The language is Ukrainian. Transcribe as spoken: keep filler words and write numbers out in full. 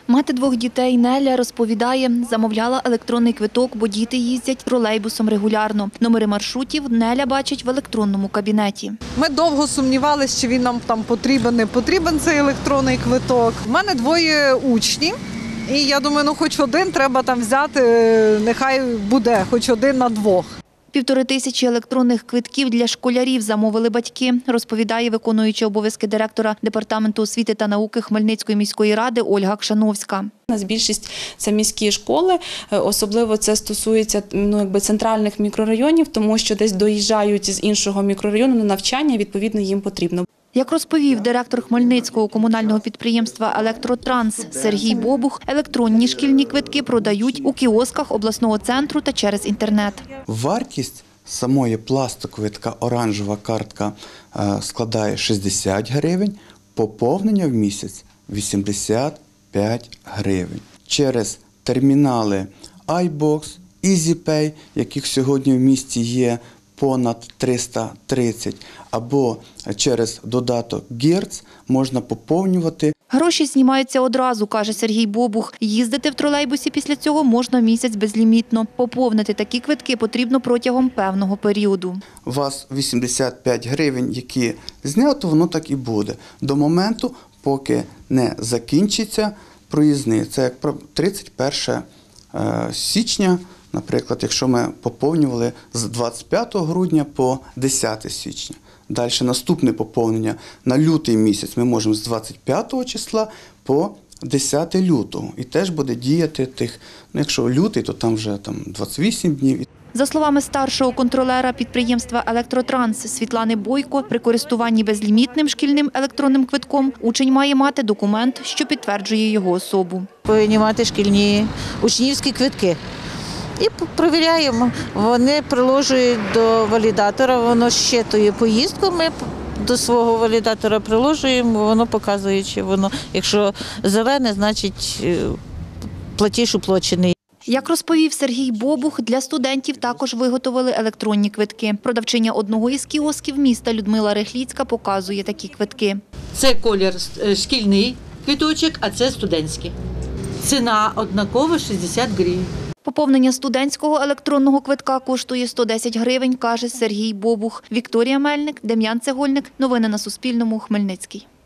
Мати двох дітей Неля розповідає, замовляла електронний квиток, бо діти їздять тролейбусом регулярно. Номери маршрутів Неля бачить в електронному кабінеті. Ми довго сумнівалися, чи він нам там потрібен, не потрібен цей електронний квиток. У мене двоє учнів, і я думаю, ну хоч один треба там взяти, нехай буде, хоч один на двох. Півтори тисячі електронних квитків для школярів замовили батьки, розповідає виконуюча обов'язки директора Департаменту освіти та науки Хмельницької міської ради Ольга Кшановська. У нас більшість – це міські школи, особливо це стосується ну, якби центральних мікрорайонів, тому що десь доїжджають з іншого мікрорайону на навчання, відповідно їм потрібно. Як розповів директор Хмельницького комунального підприємства «Електротранс» Сергій Бобух, електронні шкільні квитки продають у кіосках обласного центру та через інтернет. Вартість самої пластикової, така оранжева картка складає шістдесят гривень, поповнення в місяць – вісімдесят п'ять гривень. Через термінали iBox, EasyPay, яких сьогодні в місті є понад триста тридцять, або через додаток Герц можна поповнювати. Гроші знімаються одразу, каже Сергій Бобух. Їздити в тролейбусі після цього можна місяць безлімітно. Поповнити такі квитки потрібно протягом певного періоду. У вас вісімдесят п'ять гривень, які знято, воно так і буде. До моменту, поки не закінчиться проїзний. Це як тридцять перше січня. Наприклад, якщо ми поповнювали з двадцять п'ятого грудня по десяте січня. Далі наступне поповнення на лютий місяць ми можемо з двадцять п'ятого числа по десяте лютого. І теж буде діяти тих, ну якщо лютий, то там вже там двадцять вісім днів. За словами старшого контролера підприємства «Електротранс» Світлани Бойко, при користуванні безлімітним шкільним електронним квитком учень має мати документ, що підтверджує його особу. Повинні мати шкільні учнівські квитки. І перевіряємо, вони приложують до валідатора, воно щитує поїздку, ми до свого валідатора приложуємо, воно показує, чи воно, якщо зелене, значить платіж уплачений. Як розповів Сергій Бобух, для студентів також виготовили електронні квитки. Продавчиня одного із кіосків міста Людмила Рехліцька показує такі квитки. Це колір шкільний квиточок, а це студентський. Ціна однакова – шістдесят гривень. Поповнення студентського електронного квитка коштує сто десять гривень, каже Сергій Бобух. Вікторія Мельник, Дем'ян Цегольник. Новини на Суспільному. Хмельницький.